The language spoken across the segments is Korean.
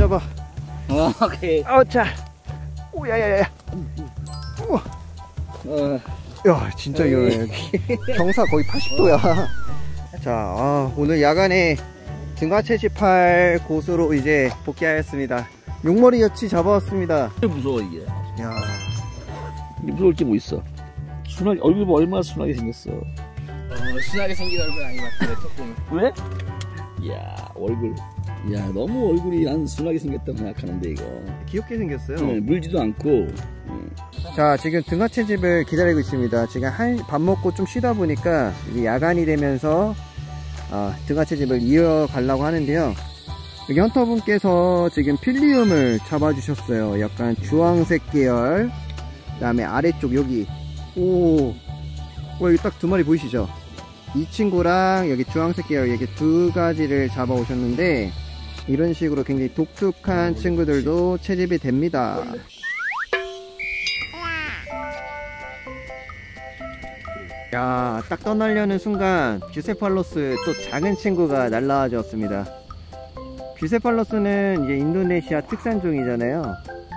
잡아. 오케이. 자. 오, 야야야. 우와. 야, 진짜 위험해 여기. 경사 거의 80도야. 자, 오늘 야간에 등하 채집할 곳으로 이제 복귀하였습니다. 용머리 여치 잡아왔습니다. 무서워 이게. 야, 이게 무서울 게 뭐 있어? 순하게 얼굴 봐, 얼마나 순하게 생겼어. 순하게 생긴 얼굴 아닌 것 같은데 조금. 왜? 이야 얼굴. 이야 너무 얼굴이 난 순하게 생겼다고 생각하는데 이거. 귀엽게 생겼어요. 물지도 않고. 자, 지금 등하 채집을 기다리고 있습니다. 지금 밥 먹고 좀 쉬다 보니까 이제 야간이 되면서 등하 채집을 이어가려고 하는데요. 여기 헌터분께서 지금 필리움을 잡아주셨어요. 약간 주황색 계열. 그 다음에 아래쪽 여기. 여기 딱 두 마리 보이시죠? 이 친구랑 여기 주황색 계열 이렇게 두 가지를 잡아오셨는데, 이런 식으로 굉장히 독특한 친구들도 채집이 됩니다. 야, 딱 떠나려는 순간 뷰세팔로스 또 작은 친구가 날라와주었습니다. 뷰세팔로스는 이제 인도네시아 특산종이잖아요.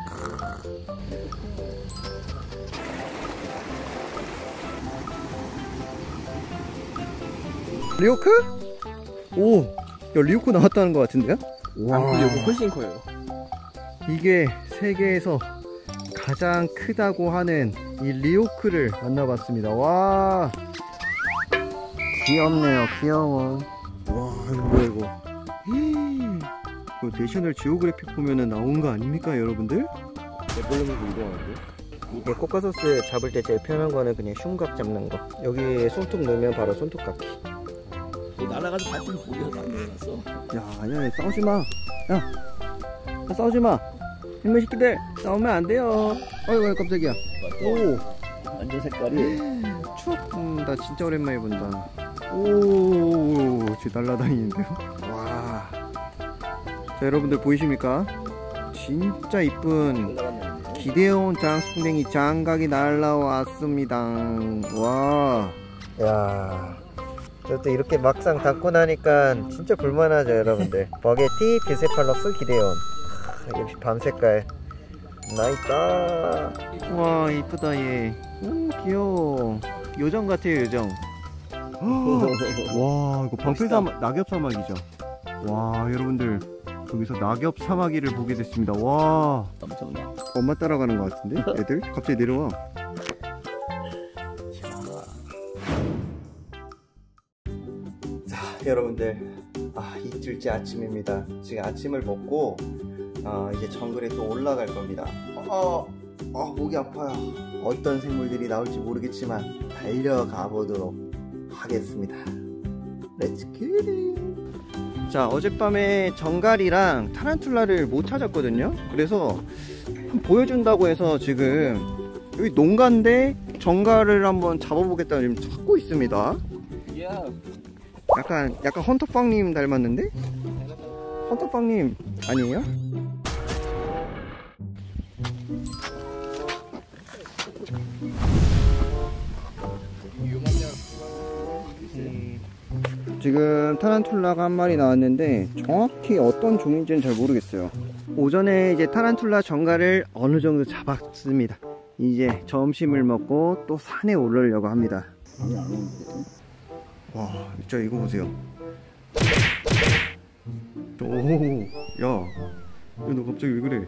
리오크? 오, 야, 리오크 나왔다는 것 같은데요? 와, 이거 훨씬 커요. 이게 세계에서 가장 크다고 하는 이 리오크를 만나봤습니다. 와, 귀엽네요. 귀여워. 와, 이거 뭐야 이거. 이거 내셔널 지오그래픽 보면은 나온 거 아닙니까 여러분들? 내볼륨도 이동하는데? 이게 코카소스 잡을 때 제일 편한 거는 그냥 흉각 잡는 거. 여기 손톱 넣으면 바로 손톱 깎기. 날아가서 발등 보기가 안 내려갔어. 야, 싸우지마. 야, 싸우지마. 이놈의 새끼들 싸우면 안 돼요. 어이구, 깜짝이야. 오, 완전 색깔이. 추억. 나 진짜 오랜만에 본다. 오, 쟤 날라다니는데요. 와. 자, 여러분들 보이십니까? 진짜 이쁜 기대온 장수풍뎅이 장각이 날라왔습니다. 와. 야, 또 이렇게 막상 담고 나니까 진짜 볼만하죠 여러분들. 버게티, 뷰세팔로스, 기대온. 역시 밤색깔 나있다. 와, 이쁘다 얘. 귀여워. 요정 같아요 요정. 와, 이거 방패사막, 낙엽사막이죠. 와, 여러분들 여기서 낙엽사막이를 보게 됐습니다. 와, 엄마 따라가는 것 같은데 애들? 갑자기 내려와. 자, 여러분들, 이틀째 아침입니다. 지금 아침을 먹고 이제 정글에 또 올라갈 겁니다. 목이 아파요. 어떤 생물들이 나올지 모르겠지만 달려가 보도록 하겠습니다. 렛츠 기. 자, 어젯밤에 정갈이랑 타란툴라를 못 찾았거든요. 그래서 보여준다고 해서 지금 여기 농가인데 정갈을 한번 잡아보겠다고 지금 찾고 있습니다. 약간 헌터빵님 닮았는데? 헌터빵님 아니에요? 지금 타란툴라가 한 마리 나왔는데 정확히 어떤 종인지는 잘 모르겠어요. 오전에 이제 타란툴라 정갈을 어느 정도 잡았습니다. 이제 점심을 먹고 또 산에 오르려고 합니다. 와, 진짜 이거 보세요. 오, 야, 너 갑자기 왜 그래?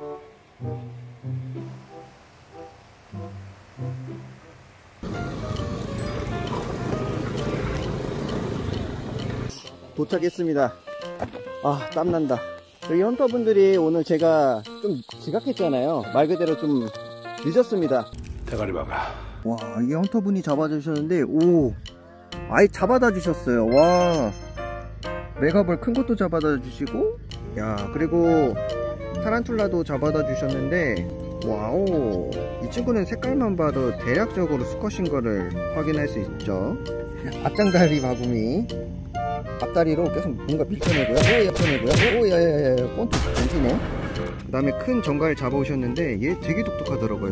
도착했습니다. 땀난다. 저희 헌터분들이 오늘 제가 좀 지각했잖아요. 말 그대로 좀 늦었습니다. 대가리 박아. 와, 이게 헌터분이 잡아주셨는데, 오, 아예 잡아다 주셨어요. 와, 메가볼 큰 것도 잡아다 주시고, 야, 그리고 타란툴라도 잡아다 주셨는데, 와우, 이 친구는 색깔만 봐도 대략적으로 수컷인 거를 확인할 수 있죠. 앞장다리 바구미, 앞다리로 계속 뭔가 밀쳐내고요. 오, 야야야, 꼰트 던지네. 그 다음에 큰 정갈 잡아오셨는데 얘 되게 똑똑하더라고요.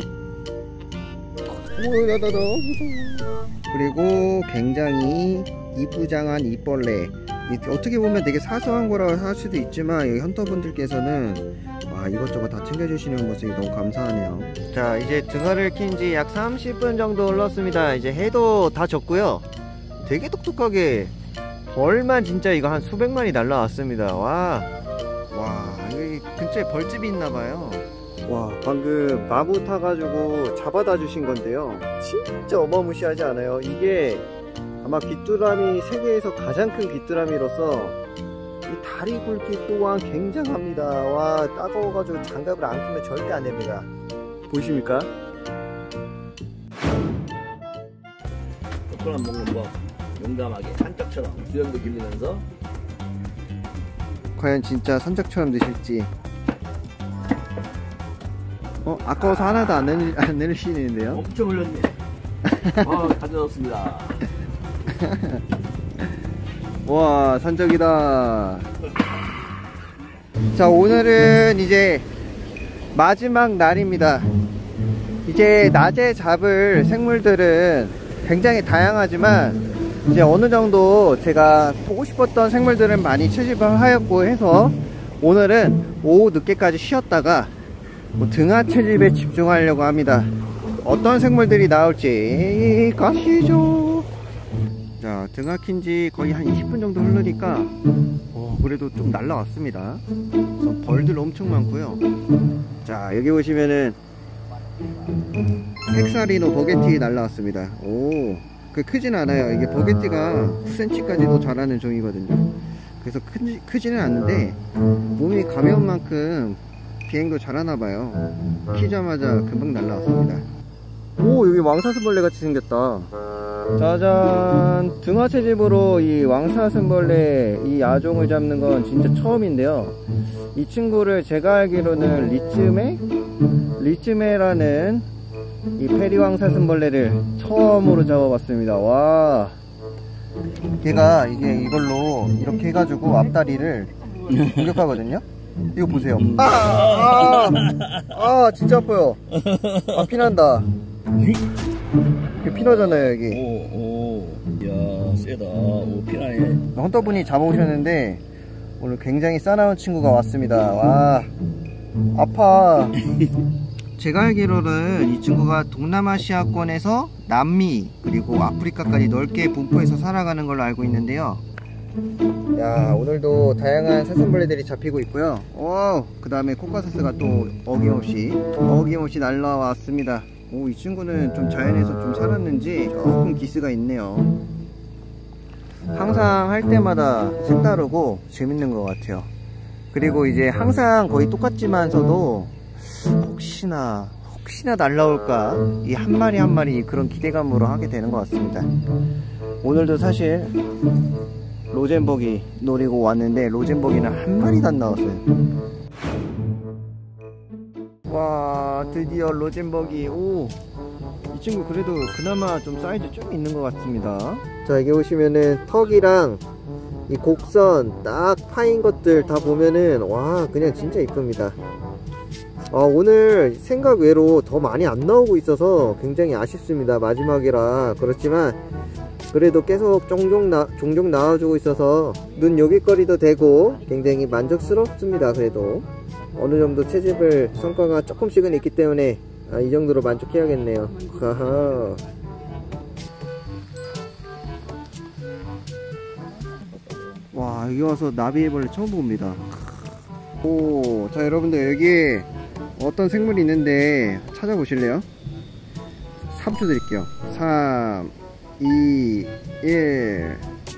오, 야다다. 그리고 굉장히 이쁘장한 이벌레, 어떻게 보면 되게 사소한 거라고 할 수도 있지만 여기 헌터분들께서는 이것저것 다 챙겨주시는 모습이 너무 감사하네요. 자, 이제 등어를 킨 지 약 30분 정도 흘렀습니다. 이제 해도 다 졌고요. 되게 똑똑하게 벌만 진짜 이거 한 수백 마리 날라왔습니다. 와, 여기 근처에 벌집이 있나봐요. 와, 방금 나무 타가지고 잡아다 주신 건데요. 진짜 어마무시하지 않아요? 이게 아마 귀뚜라미 세계에서 가장 큰 귀뚜라미로서 이 다리 굵기 또한 굉장합니다. 와, 따가워가지고 장갑을 안 끼면 절대 안 됩니다. 보이십니까? 초콜릿 먹는 법 용감하게 산적처럼 수염도 길리면서 과연 진짜 산적처럼 드실지. 아까워서 하나도 안 내리시는데요? 엄청 흘렸네. 가져왔습니다. 와, 산적이다. 자, 오늘은 이제 마지막 날입니다. 이제 낮에 잡을 생물들은 굉장히 다양하지만 이제 어느 정도 제가 보고 싶었던 생물들은 많이 채집을 하였고 해서 오늘은 오후 늦게까지 쉬었다가 등하 채집에 집중하려고 합니다. 어떤 생물들이 나올지 가시죠. 자, 등하 킨지 거의 한 20분 정도 흐르니까 그래도 좀 날라왔습니다. 벌들 엄청 많고요. 자, 여기 보시면은 헥사리노 버게티 날라왔습니다. 크진 않아요. 이게 버게티가 9cm까지도 자라는 종이거든요. 그래서 크지는 않는데 몸이 가벼운 만큼 비행도 잘하나봐요. 키자마자 금방 날라왔습니다. 여기 왕사슴벌레 같이 생겼다. 짜잔! 등하 채집으로 이 왕사슴벌레 이 아종을 잡는 건 진짜 처음인데요. 이 친구를 제가 알기로는 리츠메라는 이 페리 왕사슴벌레를 처음으로 잡아봤습니다. 와, 걔가 이걸로 이렇게 해가지고 앞다리를 공격하거든요. 이거 보세요. 진짜 아파요. 피난다. 피나잖아요, 여기. 이야, 세다. 피나네. 헌터분이 잡아오셨는데 오늘 굉장히 싸나운 친구가 왔습니다. 와, 아파. 제가 알기로는 이 친구가 동남아시아권에서 남미 그리고 아프리카까지 넓게 분포해서 살아가는 걸로 알고 있는데요. 야, 오늘도 다양한 사슴벌레들이 잡히고 있고요. 그 다음에 코카사스가 또 어김없이 날라왔습니다. 이 친구는 좀 자연에서 좀 살았는지 조금 기스가 있네요. 항상 할 때마다 색다르고 재밌는 것 같아요. 그리고 이제 항상 거의 똑같지만서도 혹시나 날라올까 이 한 마리 한 마리 그런 기대감으로 하게 되는 것 같습니다. 오늘도 사실 로젠버기 노리고 왔는데 로젠버기는 한 마리도 안 나왔어요. 와, 드디어 로젠버기. 이 친구 그래도 그나마 좀 사이즈 좀 있는 것 같습니다. 자, 여기 보시면은 턱이랑 이 곡선 딱 파인 것들 다 보면은 와, 그냥 진짜 이쁩니다. 오늘 생각 외로 더 많이 안 나오고 있어서 굉장히 아쉽습니다. 마지막이라. 그렇지만 그래도 계속 종종 나와주고 있어서 눈 요깃거리도 되고 굉장히 만족스럽습니다. 그래도 어느 정도 채집을 성과가 조금씩은 있기 때문에 이 정도로 만족해야겠네요. 와, 여기 와서 나비애벌레 처음 봅니다. 자, 여러분들 여기 어떤 생물이 있는데 찾아보실래요? 3초 드릴게요. 3, 2, 1.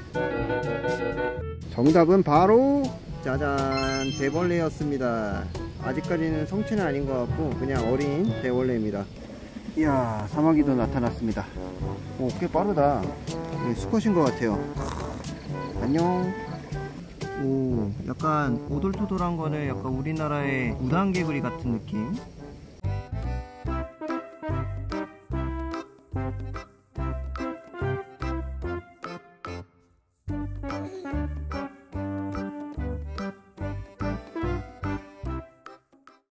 정답은 바로 짜잔, 대벌레였습니다. 아직까지는 성체는 아닌 것 같고 그냥 어린 대벌레입니다. 이야, 사마귀도 나타났습니다. 꽤 빠르다. 수컷인 것 같아요. 안녕. 약간 오돌토돌한 거는 약간 우리나라의 우당개구리 같은 느낌.